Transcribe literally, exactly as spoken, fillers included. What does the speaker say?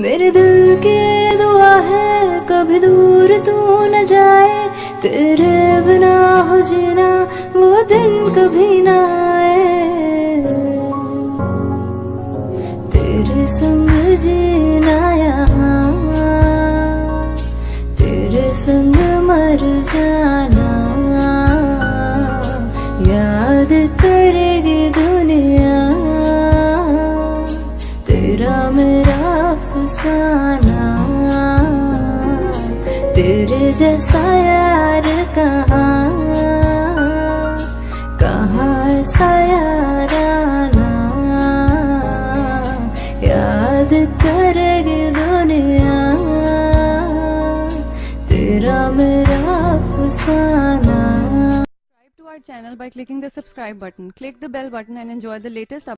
मेरे दिल की दुआ है कभी दूर तू न जाए, तेरे बिना हो जीना वो दिन कभी ना आए। तेरे संग जीना यहाँ, तेरे संग मर जाना, याद करेगी दुनिया तेरा मेरा अफसाना। तेरे जैसा यार कहाँ कहाँ ऐसा यार आना, याद करेगी दुनिया तेरा मेरा अफसाना। Subscribe to our channel by clicking the subscribe button. Click the bell button and enjoy the latest updates.